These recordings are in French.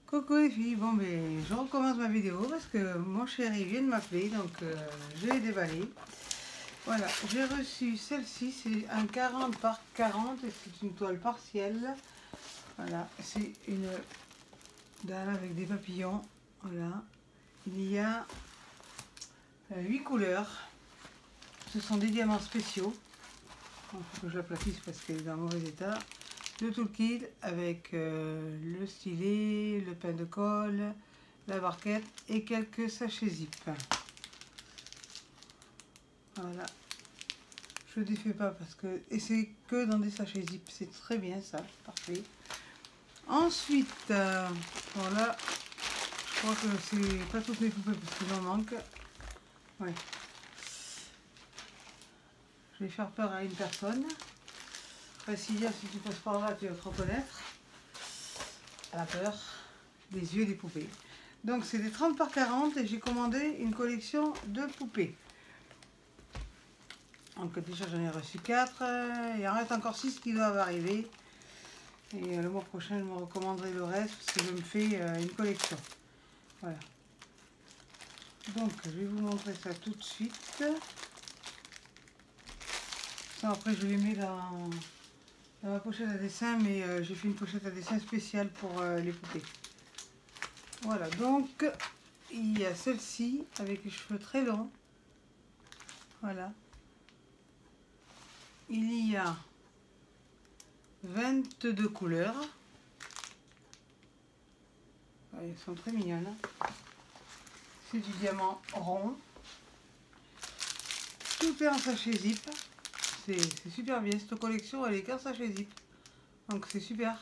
Coucou les filles, bon ben je recommence ma vidéo parce que mon chéri vient de m'appeler, donc je l'ai déballé. Voilà, j'ai reçu celle-ci, c'est un 40 par 40 et c'est une toile partielle. Voilà, c'est une dalle avec des papillons. Voilà, il y a 8 couleurs. Ce sont des diamants spéciaux. Il faut que je l'aplatisse parce qu'elle est dans mauvais état. Le toolkit avec le stylet, le pain de colle, la barquette et quelques sachets zip. Voilà. Je ne défais pas parce que... Et c'est que dans des sachets zip. C'est très bien ça. Parfait. Ensuite, voilà. Je crois que c'est pas toutes mes poupées parce qu'il en manque. Ouais. Je vais faire peur à une personne. Facilia, si tu passes par là, tu vas te reconnaître. À la peur des yeux des poupées. Donc c'est des 30 par 40 et j'ai commandé une collection de poupées. Donc déjà j'en ai reçu 4. Il en reste encore 6 qui doivent arriver. Et le mois prochain je me recommanderai le reste parce que je me fais une collection. Voilà. Donc je vais vous montrer ça tout de suite. Ça, après je les mets dans ma pochette à dessin, mais j'ai fait une pochette à dessin spéciale pour les poupées. Voilà, donc il y a celle-ci avec les cheveux très longs. Voilà. Il y a 22 couleurs. Elles sont très mignonnes. C'est du diamant rond. Tout est en sachet zip. C'est super bien. Cette collection, elle est qu'en sachet zip. Donc c'est super.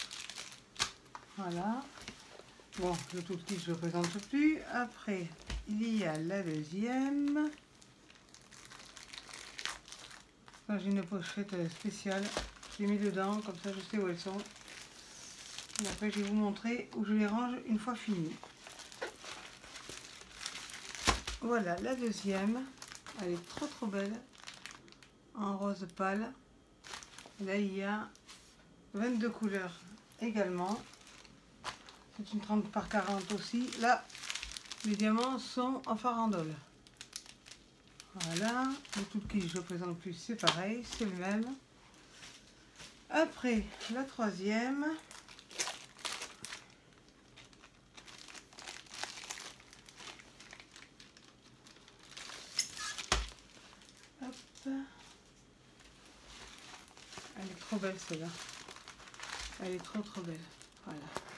Voilà. Bon, le tout petit, je ne le présente plus. Après, il y a la deuxième. J'ai une pochette spéciale. Je les mets dedans, comme ça je sais où elles sont. Et après, je vais vous montrer où je les range une fois fini. Voilà, la deuxième. Elle est trop belle. En rose pâle. Là, il y a 22 couleurs également. C'est une 30 par 40 aussi. Là, les diamants sont en farandole. Voilà. Le tout qui je ne présente plus, c'est pareil, c'est le même. Après, la troisième. Hop. Elle est trop belle celle-là. Elle est trop belle. Voilà.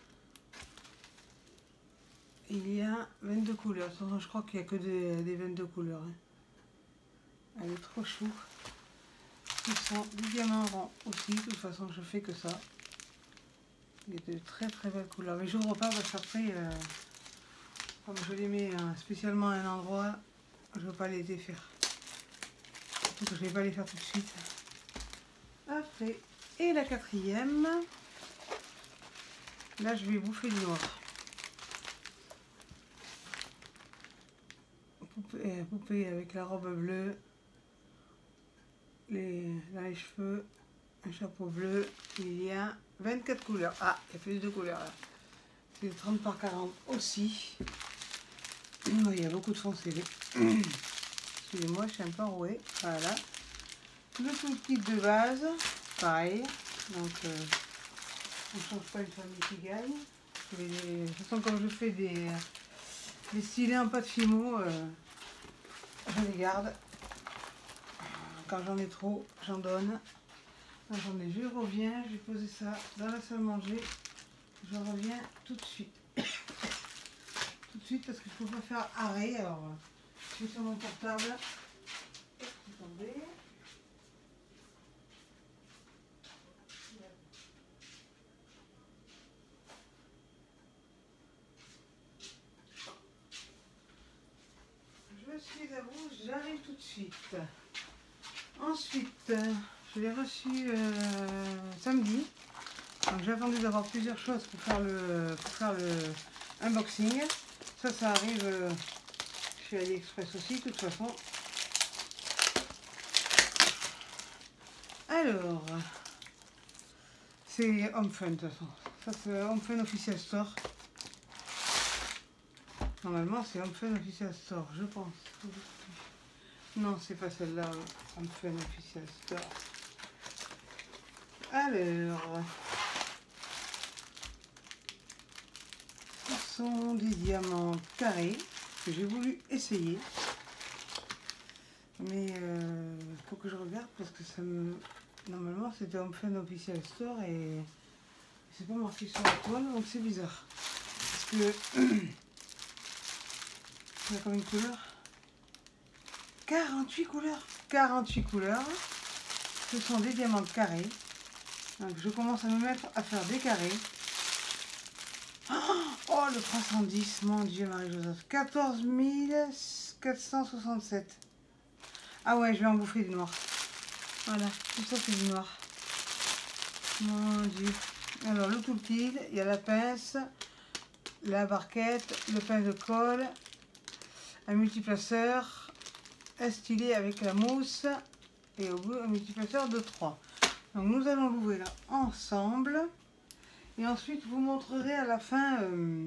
Il y a 22 couleurs. Je crois qu'il n'y a que des 22 couleurs. Elle est trop chou. Ils sont du diamant rond aussi. De toute façon, je fais que ça. Il y a de très belles couleurs. Mais j'ouvre pas parce qu'après, comme je les mets spécialement à un endroit, je ne veux pas les défaire. Surtout que je ne vais pas les faire tout de suite. Après, et la quatrième. Là, je vais bouffer du noir. Poupée avec la robe bleue, les cheveux, un chapeau bleu. Il y a 24 couleurs. Ah, il y a plus de couleurs là. C'est 30 par 40 aussi. Il y a beaucoup de foncé. Excusez-moi, je suis un peu enrouée. Voilà. Le tout kit de base, pareil. Donc, on ne change pas une famille qui gagne. De toute façon, comme je fais des stylés en pâte fimo, je les garde. Quand j'en ai trop, j'en donne. Attendez, je reviens, je vais poser ça dans la salle manger. Je reviens tout de suite. Tout de suite parce qu'il ne faut pas faire arrêt. Alors, je suis sur mon portable. Attendez. Je suis à vous, j'arrive tout de suite. Ensuite, je l'ai reçu samedi. Donc j'ai attendu d'avoir plusieurs choses pour faire le unboxing. Ça arrive chez AliExpress aussi, de toute façon. Alors, c'est Home Fun de toute façon. Ça c'est Home Fun Official Store. Normalement, c'est Home Fun Official Store, je pense. Non, c'est pas celle-là, Home Fun Official Store. Alors, ce sont des diamants carrés que j'ai voulu essayer. Mais il faut que je regarde parce que ça me... Normalement, c'était Home Fun Official Store et c'est pas marqué sur la toile, donc c'est bizarre. Parce que... Il y a combien de couleurs? 48 couleurs. 48 couleurs. Ce sont des diamants carrés. Donc je commence à me mettre à faire des carrés. Oh, le 310, mon Dieu, Marie-Joseph. 14 467. Ah ouais, je vais en bouffer du noir. Voilà, tout ça c'est du noir. Mon Dieu. Alors, le toolkit, il y a la pince, la barquette, le pain de colle, un multiplaceur, un stylet avec la mousse et au bout un multiplaceur de 3. Donc nous allons l'ouvrir ensemble et ensuite je vous montrerai à la fin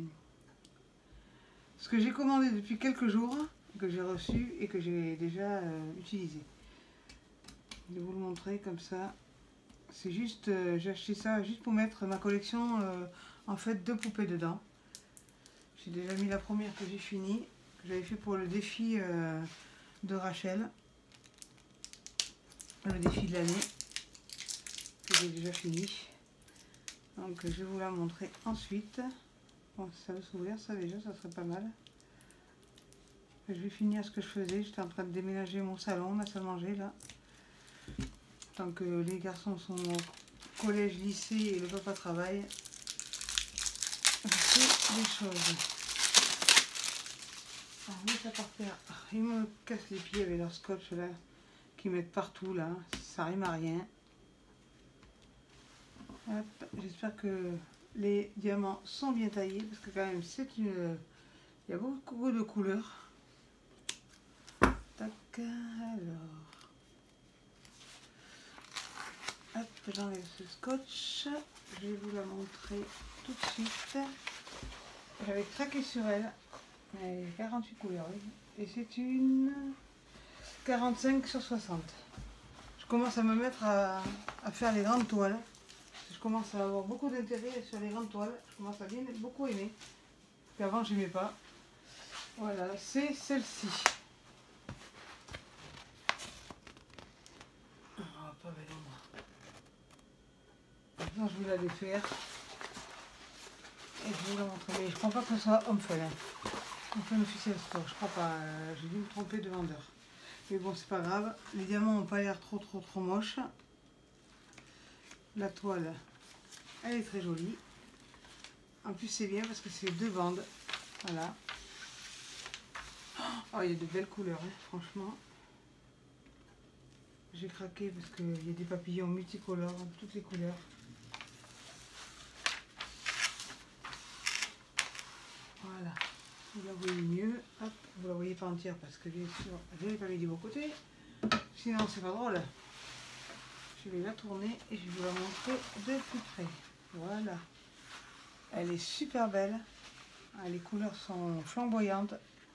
ce que j'ai commandé depuis quelques jours, que j'ai reçu et que j'ai déjà utilisé. Je vais vous le montrer comme ça. C'est juste, j'ai acheté ça juste pour mettre ma collection en fait de poupées dedans. J'ai déjà mis la première que j'ai finie, que j'avais fait pour le défi de Rachel, le défi de l'année, que j'ai déjà fini. Donc je vais vous la montrer ensuite. Bon, si ça veut s'ouvrir, ça déjà, ça serait pas mal. Je vais finir ce que je faisais. J'étais en train de déménager mon salon, ma salle à manger là. Tant que les garçons sont au collège, lycée et le papa travaille, je fais des choses. Alors, oui, ça par terre. Ils me cassent les pieds avec leur scotch là, qu'ils mettent partout là. Ça rime à rien. J'espère que les diamants sont bien taillés parce que quand même c'est une... Il y a beaucoup de couleurs. Tac, alors... Hop, j'enlève ce scotch. Je vais vous la montrer tout de suite. J'avais craqué sur elle. Elle est 48 couleurs. Et c'est une 45 sur 60. Je commence à me mettre à faire les grandes toiles. Je commence à avoir beaucoup d'intérêt sur les grandes toiles. Je commence à bien beaucoup aimer. Qu'avant j'aimais pas. Voilà, c'est celle-ci. Oh, pas belle moi. Maintenant je vais la défaire. Et je vais vous la montrer. Mais je crois pas que ce soit Home Fun. Home Fun Official Store. Je crois pas. J'ai dû me tromper de vendeur. Mais bon, c'est pas grave. Les diamants n'ont pas l'air trop moches. La toile, elle est très jolie. En plus, c'est bien parce que c'est 2 bandes. Voilà. Oh, il y a de belles couleurs, hein, franchement. J'ai craqué parce qu'il y a des papillons multicolores, toutes les couleurs. Voilà. Vous la voyez mieux. Hop, vous la voyez pas entière parce que bien sûr, je ne l'ai pas mis du bon côté. Sinon, c'est pas drôle. Je vais la tourner et je vais vous la montrer de plus près. Voilà. Elle est super belle. Les couleurs sont flamboyantes.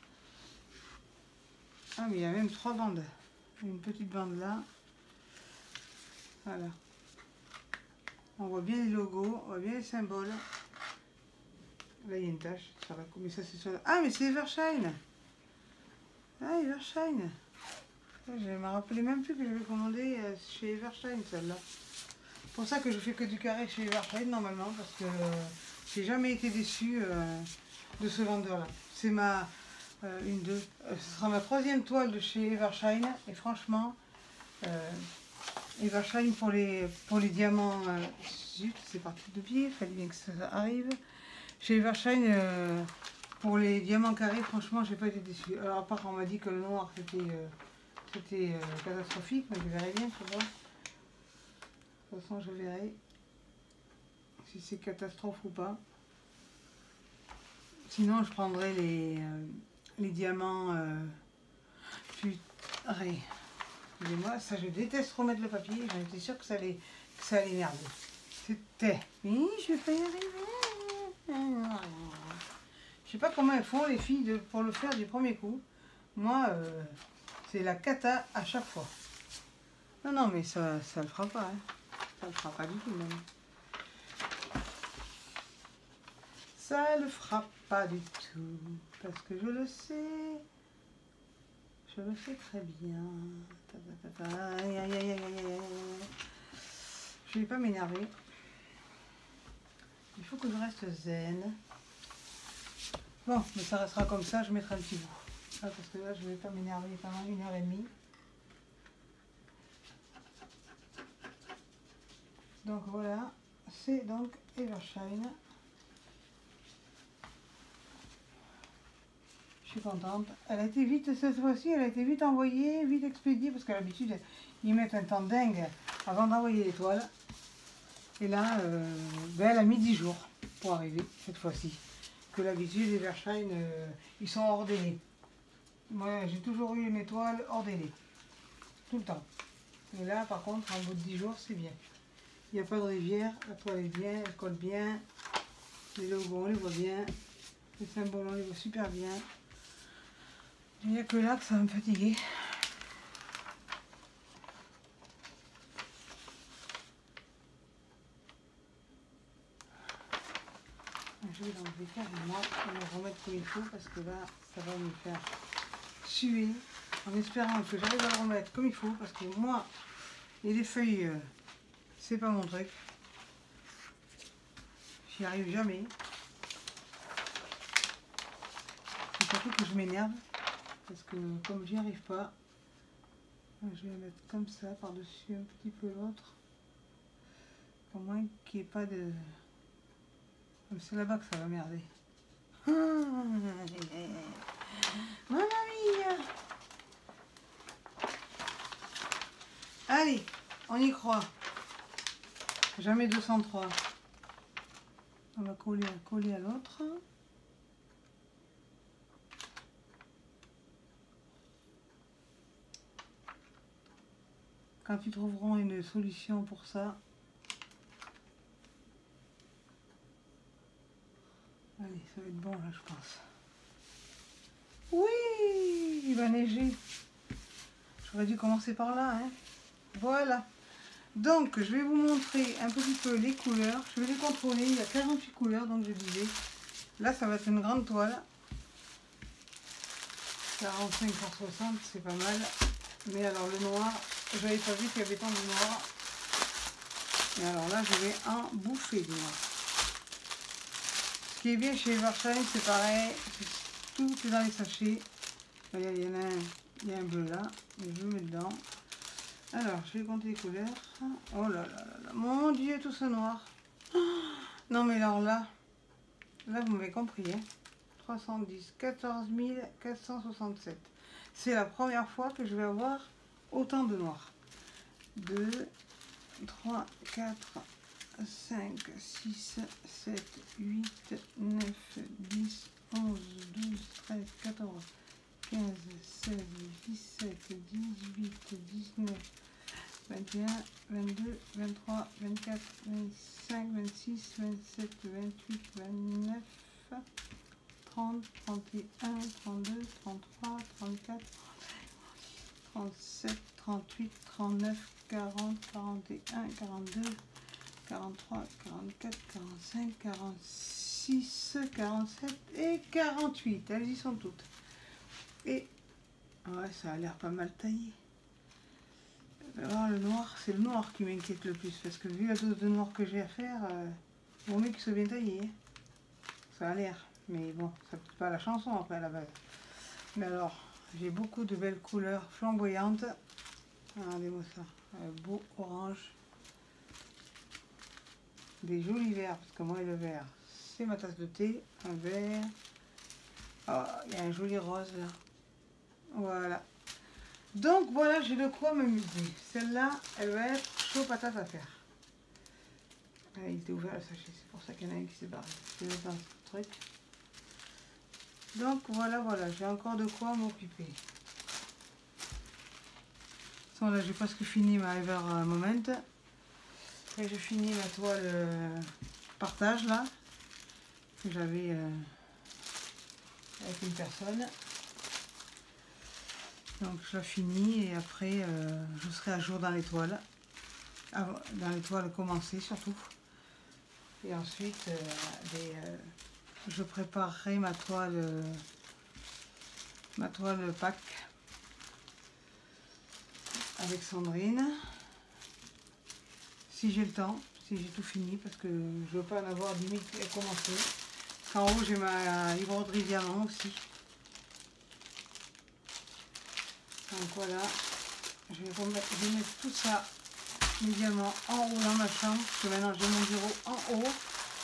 Ah, mais il y a même 3 bandes. Une petite bande là. Voilà. On voit bien les logos, on voit bien les symboles. Là, il y a une tache. Ça va, mais ça, c'est sur... Ah, mais c'est Evershine. Ah, Evershine. Je ne me rappelais même plus que j'avais commandé chez Evershine, celle-là. C'est pour ça que je fais que du carré chez Evershine, normalement, parce que j'ai jamais été déçue de ce vendeur-là. C'est ma... ce sera ma 3e toile de chez Evershine. Et franchement, Evershine pour les diamants... zut, c'est parti de pied, il fallait bien que ça arrive. Chez Evershine, pour les diamants carrés, franchement, j'ai pas été déçue. Alors, à part, on m'a dit que le noir, c'était catastrophique, mais je verrai bien, tu vois. De toute façon, je verrai si c'est catastrophe ou pas. Sinon, je prendrai les diamants putrés. Excusez-moi, ça, je déteste remettre le papier. J'en étais sûre que ça allait merder. C'était... Oui, je vais pas y arriver. Je sais pas comment elles font les filles pour le faire du premier coup. Moi, c'est la cata à chaque fois. Non, non, mais ça le fera pas. Hein. Ça le fera pas du tout même. Ça le fera pas du tout. Parce que je le sais. Je le sais très bien. Aïe, aïe, aïe, aïe, aïe. Je vais pas m'énerver. Il faut que je reste zen. Bon, mais ça restera comme ça, je mettrai un petit bout. Ah, parce que là, je vais pas m'énerver pendant 1h30. Donc voilà, c'est donc Evershine. Je suis contente. Elle a été vite, cette fois-ci, elle a été vite envoyée, vite expédiée, parce qu'à l'habitude, ils mettent un temps dingue avant d'envoyer les toiles. Et là, elle a mis 10 jours pour arriver, cette fois-ci. Que l'habitude, les Evershine, ils sont hors délai. Moi, j'ai toujours eu mes toiles hors délai. Tout le temps. Et là, par contre, en bout de 10 jours, c'est bien. Il n'y a pas de rivière, la toile est bien, elle colle bien. Les logos, on les voit bien. Les symboles, on les voit super bien. Il n'y a que là que ça va me fatiguer. Je vais l'enlever carrément et le remettre comme il faut parce que là, ça va me faire suer. En espérant que j'arrive à le remettre comme il faut parce que moi, et les feuilles, c'est pas mon truc. J'y arrive jamais. C'est surtout que je m'énerve parce que comme j'y arrive pas, je vais mettre comme ça par-dessus un petit peu l'autre. Au moins qu'il n'y ait pas de... C'est là-bas que ça va merder. Mamma mia! Allez, on y croit. Jamais 203. On va coller à l'autre. Quand ils trouveront une solution pour ça. Allez, ça va être bon là, je pense. Oui, il va neiger. J'aurais dû commencer par là, hein. Voilà. Donc, je vais vous montrer un petit peu les couleurs. Je vais les contrôler. Il y a 48 couleurs, donc je disais. Là, ça va être une grande toile. 45 par 60, c'est pas mal. Mais alors, le noir, j'avais pas vu qu'il y avait tant de noir. Et alors là, je vais en bouffer du noir. Ce qui est bien chez Evershine, c'est pareil. Tout est dans les sachets. Regardez, il y a un bleu là. Je le mets dedans. Alors, je vais compter les couleurs. Oh là là là là. Mon Dieu, tout ce noir. Non, mais alors là, vous m'avez compris. Hein. 310, 14 467. C'est la première fois que je vais avoir autant de noir. 2, 3, 4, 5, 6, 7, 8, 9, 10, 11, 12, 13, 14, 15, 16, 17, 18, 19, 21, 22, 23, 24, 25, 26, 27, 28, 29, 30, 31, 32, 33, 34, 37, 38, 39, 40, 41, 42, 43, 44, 45, 46, 47 et 48. Elles y sont toutes. Et ouais, ça a l'air pas mal taillé. Alors le noir, c'est le noir qui m'inquiète le plus. Parce que vu la dose de noir que j'ai à faire, vaut mieux qu'il soit bien taillé. Ça a l'air. Mais bon, ça peut pas la chanson après à la base. Mais alors, j'ai beaucoup de belles couleurs flamboyantes. Regardez-moi ça. Un beau orange. Des jolis verts, parce que moi le vert, c'est ma tasse de thé. Un vert. Oh, il y a un joli rose là. Voilà. Donc voilà, j'ai de quoi m'amuser. Celle-là, elle va être chaud patate à faire. Ah, il était ouvert le sachet, c'est pour ça qu'il y en a un qui s'est barré. Je vais mettre dans ce truc. Donc voilà, j'ai encore de quoi m'occuper. Là, j'ai presque fini ma Ever Moment. Et j'ai fini ma toile partage là. Que j'avais avec une personne. Donc je la finis et après je serai à jour dans les toiles. Dans les toiles commencées surtout. Et ensuite je préparerai ma toile pack avec Sandrine. Si j'ai le temps, si j'ai tout fini, parce que je ne veux pas en avoir 10 000 à commencer. En haut j'ai ma broderie diamant aussi. Donc voilà, je vais mettre tout ça, mes diamants, en haut dans ma chambre, parce que maintenant j'ai mon bureau en haut.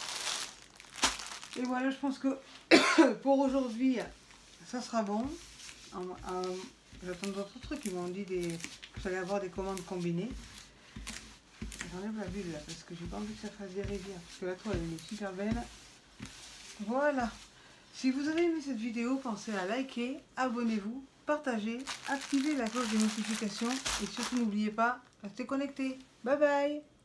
Et voilà, je pense que pour aujourd'hui, ça sera bon. J'attends d'autres trucs, ils m'ont dit que j'allais avoir des commandes combinées. J'enlève la bulle là, parce que j'ai pas envie que ça fasse des rivières, parce que la toile elle est super belle. Voilà. Si vous avez aimé cette vidéo, pensez à liker, abonnez-vous, partagez, activez la cloche de notification et surtout n'oubliez pas, restez connectés. Bye bye.